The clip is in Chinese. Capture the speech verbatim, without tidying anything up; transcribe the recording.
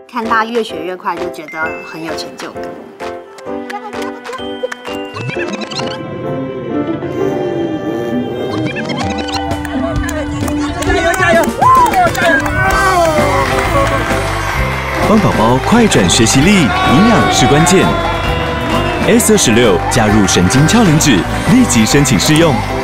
看他越学越快，就觉得很有成就感。 加油加油！加油！ 帮宝宝快转学习力，营养是关键。S 二十六加入神经超磷脂，立即申请试用。